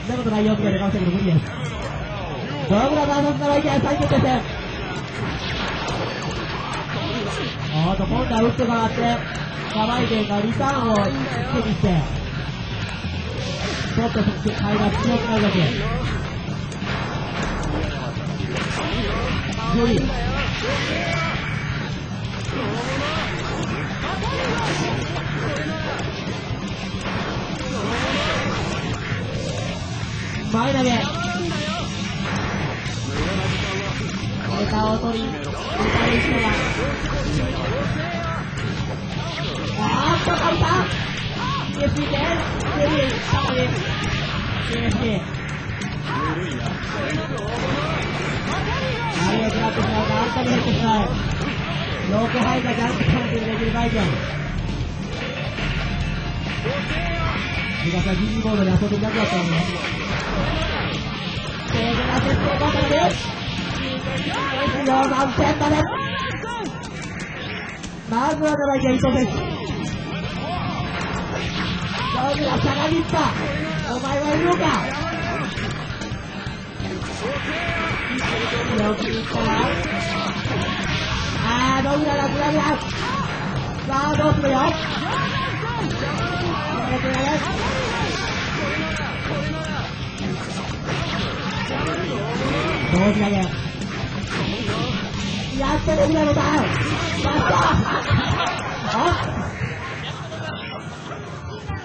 なことないよって言われましたけど無理です。ドラムラバーサス生意見最決定戦。今度は打ってもらって生意見がリターンを手にしてちょっと体が強くなるだけ無理。前投げネタを取りネタで石野がカウンター TSP でセリー下まで TSP あれを食らってしまうかあんたに入ってしまうロークハイがジャンプカウントにできるバイキャン皆さん GG ボードで遊んでいなくなったと思います。正義な設定バトルですの3点までまずは生意見伊藤選手ドラムラしゃがみったお前はいるのかよく言ったなドグラだグラグラさあどうするよ同時投げやっとドグラのターンバッター